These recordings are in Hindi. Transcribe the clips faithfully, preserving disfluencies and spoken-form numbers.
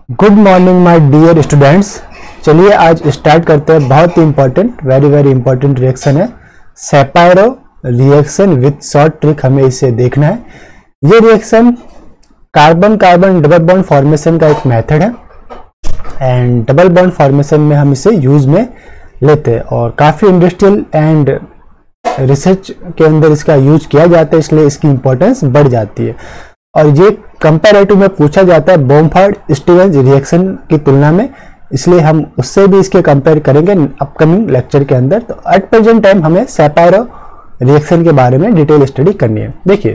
Good morning my dear students. चलिए आज स्टार्ट करते हैं। बहुत ही important, very very important reaction है Shapiro reaction with short trick. हमें इसे देखना है। ये reaction carbon carbon double bond formation का एक मेथड है एंड डबल बॉन्ड फॉर्मेशन में हम इसे यूज में लेते हैं और काफ़ी इंडस्ट्रियल एंड रिसर्च के अंदर इसका यूज किया जाता है, इसलिए इसकी इंपॉर्टेंस बढ़ जाती है। और ये कंपैरेटिव में पूछा जाता है बोम्फार्ड स्टीवेंस रिएक्शन की तुलना में, इसलिए हम उससे भी इसके कंपेयर करेंगे अपकमिंग लेक्चर के अंदर। तो एट प्रेजेंट टाइम हमें सेपायरो रिएक्शन के बारे में डिटेल स्टडी करनी है। देखिए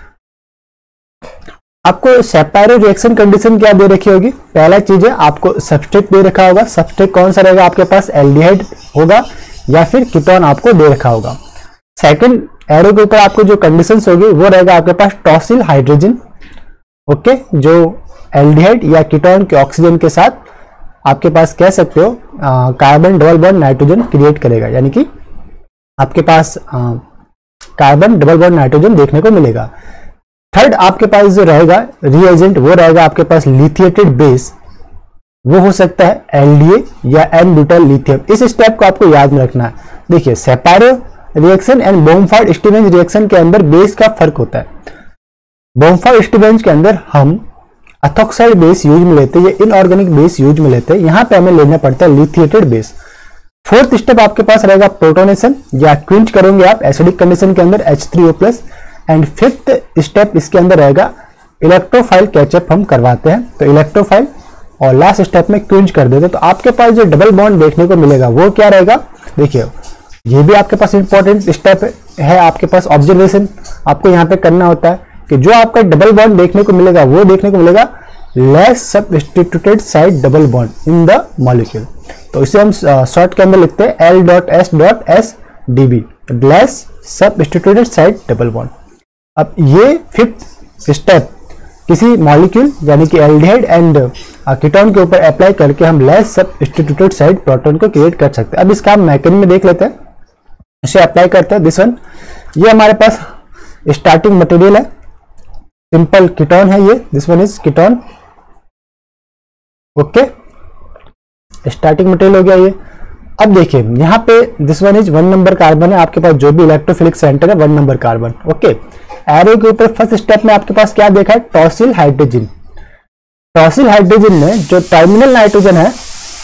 आपको सेपायरो रिएक्शन कंडीशन क्या दे रखी होगी। पहला चीज है आपको सबस्ट्रेट दे रखा होगा। सबस्ट्रेट कौन सा रहेगा आपके पास, एल्डिहाइड होगा या फिर कीटोन आपको दे रखा होगा। सेकंड एरो के ऊपर आपको जो कंडीशंस होगी वो रहेगा आपके पास टॉसिल हाइड्रोजन, ओके, जो एल्डिहाइड या कीटोन के ऑक्सीजन के साथ आपके पास कह सकते हो carbon double bond nitrogen create करेगा, यानी कि आपके पास कार्बन डबल बॉन्ड नाइट्रोजन देखने को मिलेगा। थर्ड आपके पास जो रहेगा रिएजेंट वो रहेगा आपके पास लिथिएटेड बेस, वो हो सकता है एलडीए या एन ब्यूटाइल लिथियम। इस स्टेप को आपको याद में रखना है। देखिए Shapiro reaction and Bamford Stevens reaction के अंदर बेस का फर्क होता है। बोम्फार्ड स्टीवेंस के अंदर हम एथोक्साइड बेस यूज में लेते हैं, ये इनऑर्गेनिक बेस यूज में लेते हैं। यहाँ पे हमें लेना पड़ता है लिथिएटेड बेस। फोर्थ स्टेप आपके पास रहेगा प्रोटोनेशन या क्विंच करोगे आप एसिडिक कंडीशन के अंदर H three O plus. And fifth step इसके अंदर रहेगा इलेक्ट्रोफाइल कैचअप हम करवाते हैं, तो इलेक्ट्रोफाइल और लास्ट स्टेप में क्विंच कर देते हैं। तो आपके पास जो डबल बॉन्ड देखने को मिलेगा वो क्या रहेगा। देखिए ये भी आपके पास इंपॉर्टेंट स्टेप है, आपके पास ऑब्जर्वेशन आपको यहाँ पे करना होता है कि जो आपका डबल बॉन्ड देखने को मिलेगा वो देखने को मिलेगा less substituted side double bond in the molecule. तो इसे हम शॉर्ट के अंदर लिखते हैं L dot S dot S D B, less substituted side double bond. अब ये फिफ्थ स्टेप किसी मॉलिक्यूल यानी कि एल्डिहाइड एंड कीटोन के ऊपर अप्लाई करके हम लेस सब्स्टिट्यूटेड साइड प्रोटॉन को क्रिएट कर सकते हैं। अब इसका हम मैकेनिज्म में देख लेते हैं, इसे अप्लाई करते हैं। दिस वन, ये हमारे पास स्टार्टिंग मटेरियल है, सिंपल कीटोन है ये, this one is ketone, okay, starting material हो गया ये। अब देखिए यहाँ पे this one is one number carbon है, आपके पास जो भी इलेक्ट्रोफिलिक सेंटर है one number carbon, okay. Arrow के ऊपर फर्स्ट स्टेप में आपके पास क्या देखा है, टॉसिल हाइड्रोजन। टॉसिल हाइड्रोजन में जो टर्मिनल नाइट्रोजन है,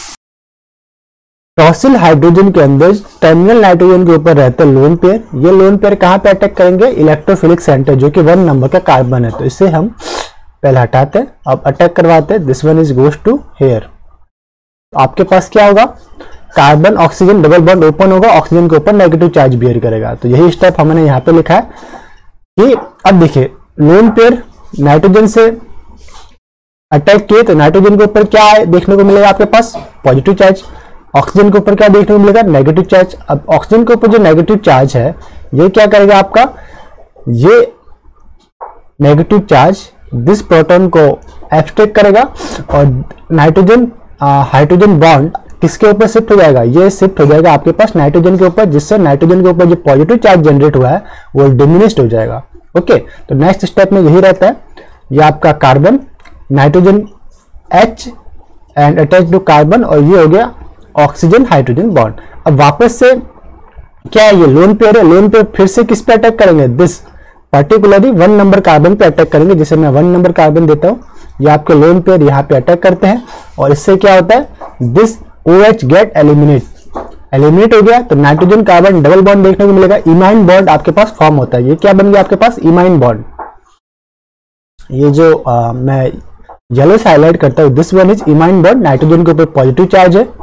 टॉसिल हाइड्रोजन के अंदर टर्मिनल नाइट्रोजन के ऊपर रहता है लोन पेयर। ये लोन पेयर कहाँ पे अटैक करेंगे, इलेक्ट्रोफिलिक सेंटर जो कि वन नंबर का कार्बन है, तो इसे हम पहले हटाते हैं, अब अटैक करवाते हैं। This one is goes to here. आपके पास क्या होगा, carbon oxygen double bond open होगा, ऑक्सीजन के ऊपर नेगेटिव चार्ज बियर करेगा। तो यही स्टेप हमने यहाँ पे लिखा है कि अब देखिए लोन पेयर नाइट्रोजन से अटैक किए तो नाइट्रोजन के ऊपर क्या है देखने को मिलेगा आपके पास, पॉजिटिव चार्ज। ऑक्सीजन के ऊपर क्या देखने को मिलेगा, नेगेटिव चार्ज। अब ऑक्सीजन के ऊपर जो नेगेटिव चार्ज है ये क्या करेगा आपका, ये नेगेटिव चार्ज दिस प्रोटॉन को एब्स्ट्रैक्ट करेगा और नाइट्रोजन हाइड्रोजन बॉन्ड किसके ऊपर शिफ्ट हो जाएगा, ये शिफ्ट हो जाएगा आपके पास नाइट्रोजन के ऊपर, जिससे नाइट्रोजन के ऊपर जो पॉजिटिव चार्ज जनरेट हुआ है वो डिमिनिश्ड हो जाएगा, ओके। तो नेक्स्ट स्टेप में यही रहता है, ये आपका carbon nitrogen H and attach to carbon, और ये हो गया ऑक्सीजन हाइड्रोजन बॉन्ड। अब वापस से क्या है, ये लोन पेयर है, लोन पेयर फिर से किस पे अटैक करेंगे, this particularly one number carbon पे अटैक करेंगे, जिसे मैं वन नंबर कार्बन देता हूँ। ये आपके लोन पेयर यहाँ पे अटैक करते हैं और इससे क्या होता है, this OH get eliminate eliminate हो गया, तो नाइट्रोजन कार्बन डबल बॉन्ड देखने को मिलेगा, इमाइन बॉन्ड आपके पास फॉर्म होता है। ये क्या बन गया आपके पास, इमाइन बॉन्ड। ये जो आ, मैं येलो से हाईलाइट करता हूं, this one is imine bond, nitrogen के ऊपर पॉजिटिव चार्ज है,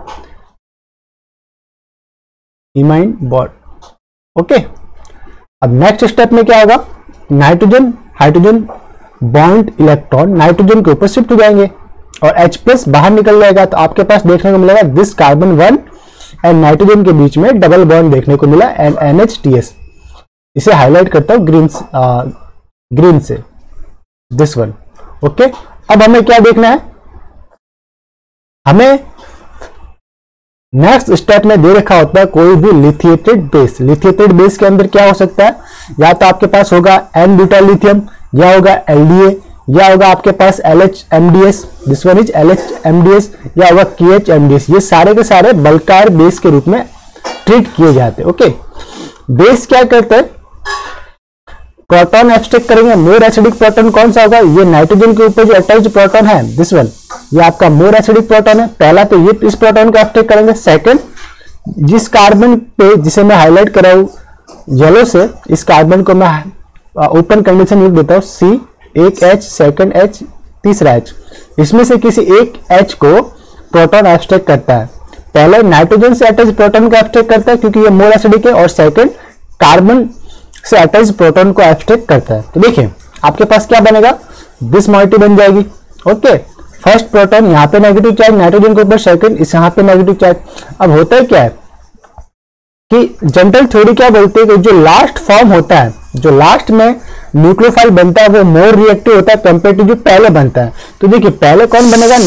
इमाइन बॉन्ड, ओके। अब नेक्स्ट स्टेप में क्या होगा, nitrogen hydrogen bond electron nitrogen के ऊपर शिफ्ट हो जाएंगे और H प्लस बाहर निकल जाएगा, तो आपके पास देखने को मिलेगा this carbon one and nitrogen के बीच में डबल बॉन्ड देखने को मिला and N H T S. इसे हाईलाइट करता हूं ग्रीन ग्रीन से, दिस वन, ओके। अब हमें क्या देखना है, हमें नेक्स्ट स्टेप में दे रखा होता है कोई भी लिथिएटेड बेस। लिथिएटेड बेस के अंदर क्या हो सकता है, या तो आपके पास होगा एन ब्यूटाइल लिथियम, या होगा एलडीए, या होगा आपके पास L H M D S, this one is L H M D S, या होगा के एच एम डी एस। ये सारे के सारे बल्कार बेस के रूप में ट्रीट किए जाते हैं। ओके, बेस क्या करते हैं, प्रोटॉन एब्स्ट्रैक्ट करेंगे। मोर एसिडिक प्रोटॉन कौन सा होगा, ये नाइट्रोजन के ऊपर जो अटैच प्रोटॉन है दिस वन, ये आपका मोर एसिडिक प्रोटॉन है। पहला तो ये इस प्रोटॉन को एब्स्ट्रैक्ट करेंगे। सेकंड, जिस कार्बन पे जिसे मैं हाईलाइट कर रहा हूं येलो से, इस कार्बन को मैं ओपन कंडीशन लिख देता हूं, सी, एक H, सेकंड H, तीसरा H, इसमें से किसी एक H को प्रोटॉन एब्स्ट्रैक्ट करता है। पहले नाइट्रोजन से अटैच प्रोटॉन को एब्स्ट्रैक्ट करता है क्योंकि ये मोर एसिडिक है, और सेकंड कार्बन से अटैच प्रोटॉन को एब्स्ट्रैक्ट करता है। तो देखिए आपके पास क्या बनेगा, दिस मॉइटी बन जाएगी। ओके, फर्स्ट प्रोटॉन यहाँ पे नेगेटिव चार्ज नाइट्रोजन के ऊपर, सेकंड इस यहाँ पे नेगेटिव चार्ज। अब होता है क्या है कि जनरल थ्योरी क्या बोलती है कि जो लास्ट फॉर्म होता है, जो लास्ट में न्यूक्लियोफाइल बनता है, वो मोर रिएक्टिव होता है कंपेयर टू जो पहले बनता है। तो देखिए पहले कौन बनेगा,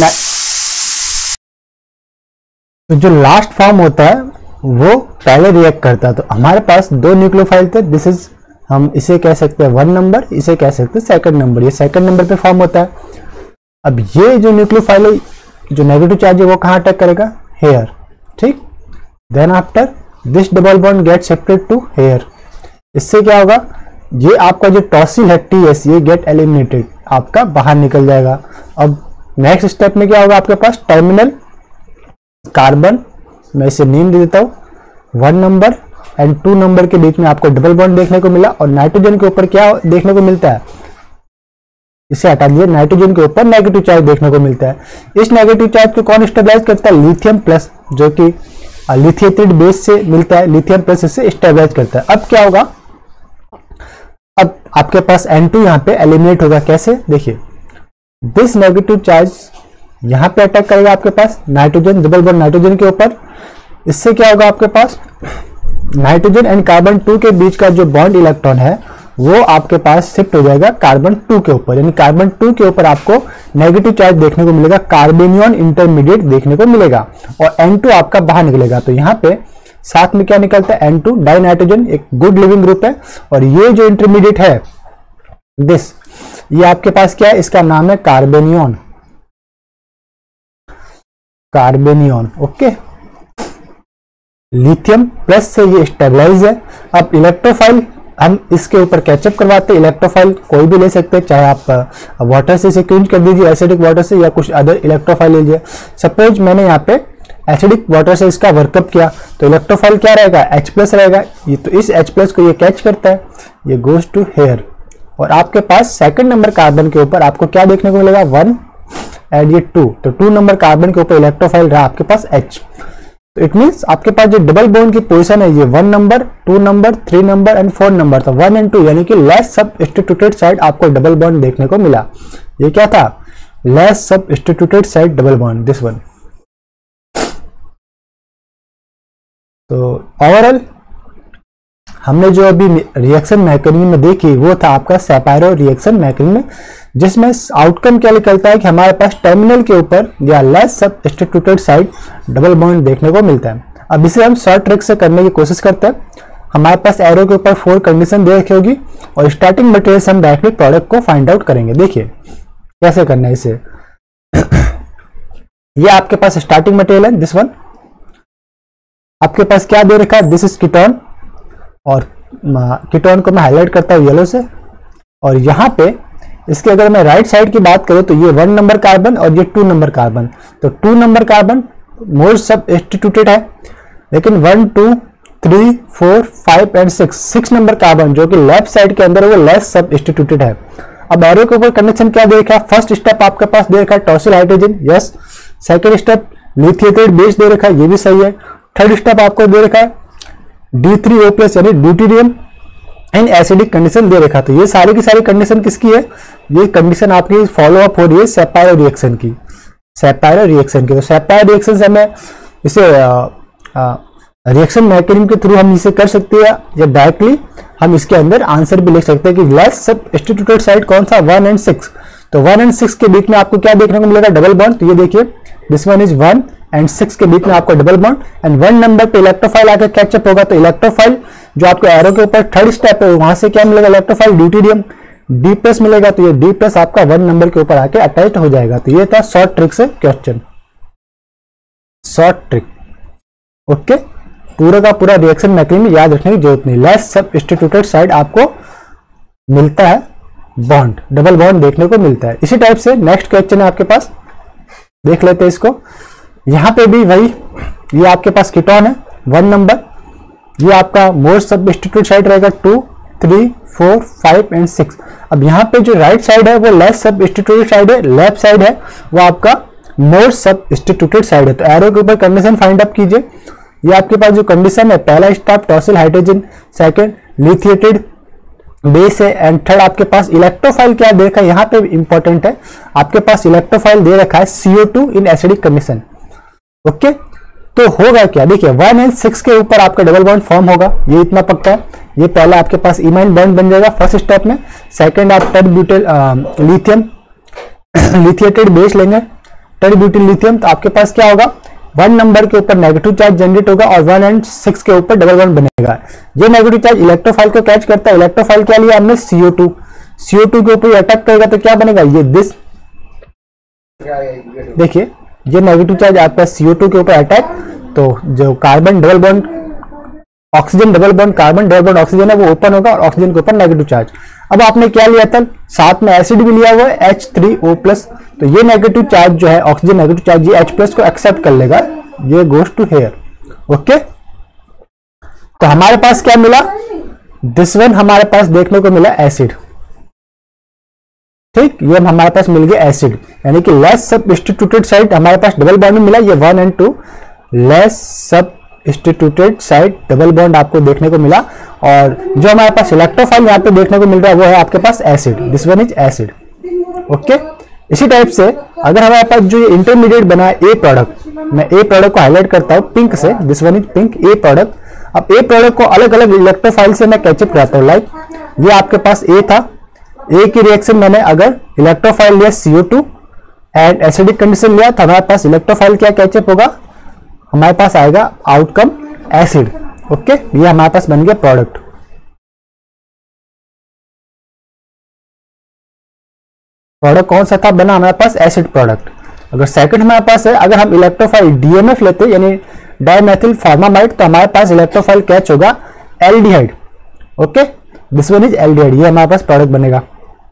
तो जो लास्ट फॉर्म होता है वो पहले रिएक्ट करता है। तो हमारे पास दो न्यूक्लियोफाइल थे, दिस इज, हम इसे कह सकते हैं वन नंबर, इसे कह सकते हैं सेकंड नंबर, ये सेकंड नंबर पे फॉर्म होता है। अब ये जो न्यूक्लियोफाइल है, जो नेगेटिव चार्ज है वो कहाँ अटैक करेगा, हेयर, ठीक। Then after this double bond get shifted to here, इससे क्या होगा, ये आपका जो टॉसिल है टी एस, ये गेट एलिमिनेटेड, आपका बाहर निकल जाएगा। अब नेक्स्ट स्टेप में क्या होगा, आपके पास टर्मिनल कार्बन, मैं इसे नेम दे देता हूं, one number and two number के बीच में आपको डबल बॉन्ड देखने को मिला, और नाइट्रोजन के ऊपर क्या देखने को मिलता है, इसे हटा दीजिए, नाइट्रोजन के ऊपर नेगेटिव चार्ज देखने को मिलता है। इस नेगेटिव चार्ज को कौन स्टेबलाइज करता है, लिथियम प्लस, जो कि लिथियेटेड बेस से मिलता है, लिथियम प्लस इससे स्टेबलाइज करता है। अब क्या होगा, अब आपके पास एन टू यहाँ पे एलिमिनेट होगा, कैसे, देखिए दिस नेगेटिव चार्ज यहां पे अटैक करेगा आपके पास नाइट्रोजन, डबल बॉन्ड नाइट्रोजन के ऊपर, इससे क्या होगा, आपके पास नाइट्रोजन एंड कार्बन टू के बीच का जो बॉन्ड इलेक्ट्रॉन है वो आपके पास शिफ्ट हो जाएगा कार्बन टू के ऊपर, यानी कार्बन टू के ऊपर आपको नेगेटिव चार्ज देखने को मिलेगा, कार्बेनियन इंटरमीडिएट देखने को मिलेगा, और एन टू आपका बाहर निकलेगा। तो यहाँ पे साथ में क्या निकलता है, एन टू डाई नाइट्रोजन, एक गुड लिविंग ग्रुप है, और ये जो इंटरमीडिएट है दिस, ये आपके पास क्या है, इसका नाम है carbanion, carbanion. Okay, lithium plus से ये स्टेबलाइज है। अब इलेक्ट्रोफाइल हम इसके ऊपर कैचअप करवाते हैं, इलेक्ट्रोफाइल कोई भी ले सकते हैं, चाहे आप वाटर से इसे क्लीन कर दीजिए, एसिडिक वाटर से, या कुछ अदर इलेक्ट्रोफाइल लीजिए। सपोज मैंने यहाँ पे एसिडिक वाटर से इसका वर्कअप किया, तो इलेक्ट्रोफाइल क्या रहेगा, H प्लस रहेगा, ये तो इस H प्लस को ये कैच करता है, ये गोज टू हेयर, और आपके पास सेकंड नंबर कार्बन के ऊपर आपको क्या देखने को मिलेगा, वन एंड ये टू, तो टू नंबर कार्बन के ऊपर इलेक्ट्रोफाइल रहा आपके पास H। तो इट मींस आपके पास जो डबल बॉन्ड की पोजीशन है, ये one number, two number, three number and four number था, वन एंड टू, यानी कि लेस सब्स्टिट्यूटेड साइड आपको डबल बॉन्ड देखने को मिला। ये क्या था, less substituted side double bond, this one. तो ओवरऑल हमने जो अभी रिएक्शन मैकेनिज्म में देखी वो था आपका सेपारो रिएक्शन मैकेनिज्म, जिसमें आउटकम क्या निकलता है कि हमारे पास टर्मिनल के ऊपर या less substituted side double bond देखने को मिलता है। अब इसे हम शॉर्ट ट्रिक से करने की कोशिश करते हैं। हमारे पास एरो के ऊपर फोर कंडीशन दे रखी होगी, और स्टार्टिंग मटेरियल से हम डायरेक्टली प्रोडक्ट को फाइंड आउट करेंगे। देखिए कैसे करना है इसे। ये आपके पास स्टार्टिंग मटेरियल है, दिस वन। आपके पास क्या दे रखा है, दिस इज कीटोन, और कीटोन को मैं हाईलाइट करता हूं येलो से, और यहां पे इसके अगर मैं राइट साइड की बात करूं तो ये वन नंबर कार्बन और ये टू नंबर कार्बन। तो two number carbon more substituted है, लेकिन one two three four five and six six number carbon जो कि लेफ्ट साइड के अंदर वो लेस सब्स्टिट्यूटेड है। अब एरो के ऊपर कंडीशन क्या दे रखा है, फर्स्ट स्टेप आपके पास दे रखा है tosyl hydrogen, yes. Second step lithiated base दे रखा है, ये भी सही है। थर्ड स्टेप आपको दे रखा है डी थ्री ओ प्लस यानी ड्यूटेरियम एंड एसिडिक कंडीशन दे रखा। तो ये सारी की सारी कंडीशन किसकी है, ये कंडीशन आपकी फॉलो अप हो रही है सेपारो रिएक्शन की, सेपारो रिएक्शन की। तो सेपारो रिएक्शन से हमें इसे रिएक्शन मैकेनिज्म के थ्रू हम इसे कर सकते हैं, या डायरेक्टली हम इसके अंदर आंसर भी लिख सकते हैं कि लेस सब्स्टिट्यूटेड साइड कौन सा, वन एंड सिक्स। तो वन एंड सिक्स के बीच में आपको क्या देखने को मिलेगा, डबल बॉन्ड। तो ये देखिए this one is one and six के बीच में आपको double bond, and one number पे इलेक्ट्रोफाइल आकर कैचअप होगा। तो इलेक्ट्रोफाइल जो आपको एरो के ऊपर थर्ड स्टेप है वहां से क्या मिलेगा, इलेक्ट्रोफाइल ड्यूटेरियम। डी प्लस मिलेगा तो ये डी प्लस आपका वन नंबर के ऊपर आके अटैच हो जाएगा। तो ये था शॉर्ट ट्रिक से क्वेश्चन, शॉर्ट ट्रिक। ओके, पूरा का पूरा रिएक्शन मैकेनिज्म याद रखने की जरूरत नहीं। लेस सब्स्टिट्यूटेड साइड आपको मिलता है बॉन्ड, डबल बॉन्ड देखने को मिलता है। इसी टाइप से नेक्स्ट क्वेश्चन है आपके पास, देख लेते हैं इसको। यहां पे भी वही, ये आपके पास कीटोन है वन नंबर, ये आपका मोर सब्स्टिट्यूटेड साइड रहेगा two, three, four, five and six. अब यहाँ पे जो राइट साइड है वो लेस सब्स्टिट्यूटेड साइड है, लेफ्ट साइड है वो आपका मोर सब्स्टिट्यूटेड साइड है। तो एरो के ऊपर कंडीशन फाइंड आउट कीजिए। ये आपके पास जो कंडीशन है, पहला step tosyl hydrogen, second lithiated base है, एंड थर्ड आपके पास इलेक्ट्रोफाइल क्या दे रखा है, यहाँ पे इंपॉर्टेंट है आपके पास इलेक्ट्रोफाइल दे रखा है C O two in acidic condition. Okay, तो होगा क्या, देखिए वन एंड सिक्स के ऊपर आपका डबल बॉन्ड फॉर्म होगा, ये इतना पक्का है। ये पहला आपके पास इमाइन बॉन्ड बन जाएगा फर्स्ट स्टेप में। सेकंड आप टेट ब्यूटिल लिथियम लिथिएटेड बेस लेंगे, टेट ब्यूटिल लिथियम, तो आपके पास क्या होगा, वन नंबर के ऊपर नेगेटिव चार्ज जनरेट होगा और वन एंड सिक्स के ऊपर डबल बॉन्ड बनेगा। ये नेगेटिव चार्ज इलेक्ट्रोफाइल को कैच करता है। इलेक्ट्रोफाइल क्या लिया हमने, सी O to, C O to के ऊपर अटैक करेगा तो क्या बनेगा, ये दिस, देखिए ये नेगेटिव चार्ज आपका सी ओ टू के ऊपर अटैक, तो जो carbon double bond oxygen double bond carbon double bond oxygen है वो ओपन होगा और ऑक्सीजन के ऊपर नेगेटिव चार्ज। अब आपने क्या लिया था, साथ में एसिड भी लिया हुआ है एच थ्री ओ प्लस, तो ये नेगेटिव चार्ज जो है ऑक्सीजन नेगेटिव चार्ज ये H प्लस को एक्सेप्ट कर लेगा, ये गोज टू हेयर। ओके, तो हमारे पास क्या मिला, दिस वन हमारे पास देखने को मिला एसिड। ठीक, ये हमारे पास मिल गया एसिड, यानी कि लेस सब्स्टिट्यूटेड साइड हमारे पास डबल बॉन्ड में मिला, ये one and two, less substituted side double bond आपको देखने को मिला। और जो हमारे पास इलेक्ट्रोफाइल यहाँ पे देखने को मिल रहा है वो है आपके पास acid, this one is acid. Okay, इसी टाइप से अगर हमारे पास जो इंटरमीडिएट बना है ए प्रोडक्ट, मैं ए प्रोडक्ट को हाईलाइट करता हूँ पिंक से, this one is pink A product. अब ए प्रोडक्ट को अलग अलग इलेक्ट्रोफाइल से मैं कैचअप कराता हूँ। लाइक ये आपके पास ए था, ए की रिएक्शन मैंने अगर इलेक्ट्रोफाइल लिया C O two and acidic condition लिया तो हमारे पास इलेक्ट्रोफाइल क्या कैचअप होगा, हमारे पास आएगा आउटकम एसिड। ओके, ये हमारे पास बन गया प्रोडक्ट। प्रोडक्ट कौन सा था, बना हमारे पास एसिड प्रोडक्ट। अगर सेकंड हमारे पास है, अगर हम इलेक्ट्रोफाइल डी एम एफ लेते यानी डाइमेथिल फॉर्मामाइड, तो हमारे पास इलेक्ट्रोफाइल कैच होगा aldehyde. Okay, this one is aldehyde, ये हमारे पास प्रोडक्ट बनेगा।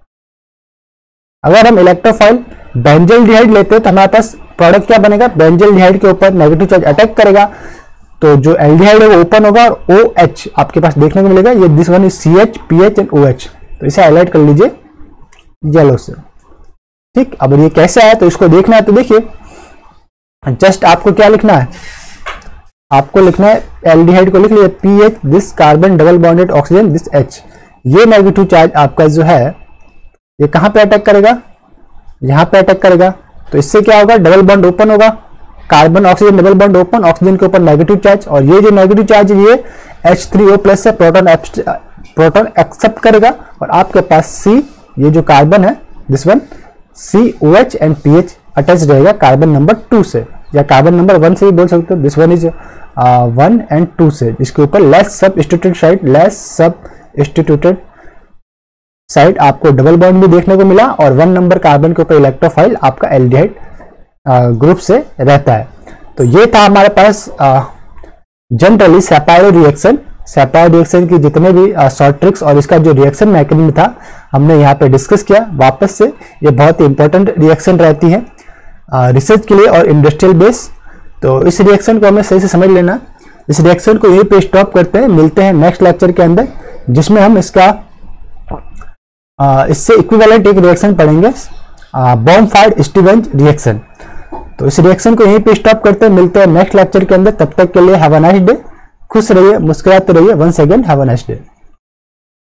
अगर हम इलेक्ट्रोफाइल बेंजल्डिहाइड लेते हैं तो हमारे पास प्रोडक्ट क्या बनेगा, बेंजल्डिहाइड के ऊपर नेगेटिव चार्ज अटैक करेगा तो जो एल्डिहाइड है वो ओपन होगा और ओ एच आपके पास देखने को मिलेगा, ये this one is C H, P H and O H. तो इसे हाईलाइट कर लीजिए येलो से। ठीक, अब ये कैसे आया तो इसको देखना है, तो देखिए जस्ट आपको क्या लिखना है, आपको लिखना है एल्डिहाइड को लिख लीजिए P H, this carbon double bonded oxygen, this H. ये नेगेटिव चार्ज आपका जो है ये कहां पे अटैक करेगा, यहां पे अटैक करेगा, तो इससे क्या होगा, डबल बॉन्ड ओपन होगा, carbon oxygen double bond open, oxygen के ऊपर नेगेटिव चार्ज, और ये जो नेगेटिव चार्ज है ये एच थ्री ओ प्लस से प्रोटॉन प्रोटॉन एक्सेप्ट करेगा और आपके पास सी, ये जो कार्बन है this one C O H and P H attach रहेगा कार्बन नंबर टू से, या कार्बन नंबर वन से भी बोल सकते हो, this one is one and two से, जिसके ऊपर less substituted side less substituted side आपको डबल बॉन्ड भी देखने को मिला और वन नंबर कार्बन के ऊपर इलेक्ट्रोफाइल आपका एल्डिहाइड ग्रुप से रहता है। तो ये था हमारे पास generally Shapiro reaction, Shapiro reaction की जितने भी शॉर्ट ट्रिक्स और इसका जो रिएक्शन मैकेनिज्म था हमने यहाँ पे डिस्कस किया। वापस से ये बहुत ही इंपॉर्टेंट रिएक्शन रहती है रिसर्च के लिए और इंडस्ट्रियल बेस, तो इस रिएक्शन को हमें सही से समझ लेना। इस रिएक्शन को यहीं पे स्टॉप करते हैं, मिलते हैं नेक्स्ट लेक्चर के अंदर जिसमें हम इसका आ, इससे इक्विवेलेंट एक रिएक्शन पढ़ेंगे, बॉम्ब फायर्ड स्टीवेंस रिएक्शन। तो इस रिएक्शन को यहीं पे स्टॉप करते हैं, मिलते हैं नेक्स्ट लेक्चर के अंदर। तब तक के लिए हैव अ नाइस डे, खुश रहिए, मुस्कुराते रहिए। Once again have a nice day.